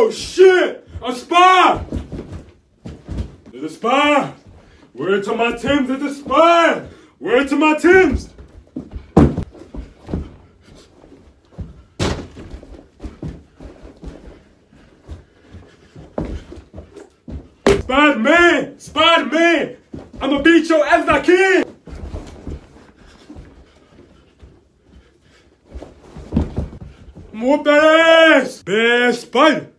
Oh shit! A spy! There's a spy! Word to my Tims, there's a spy! Word to my Tims! Spider-Man! Spider-Man! I'ma beat your ass if I can! I'm whoop that ass! Bad spider!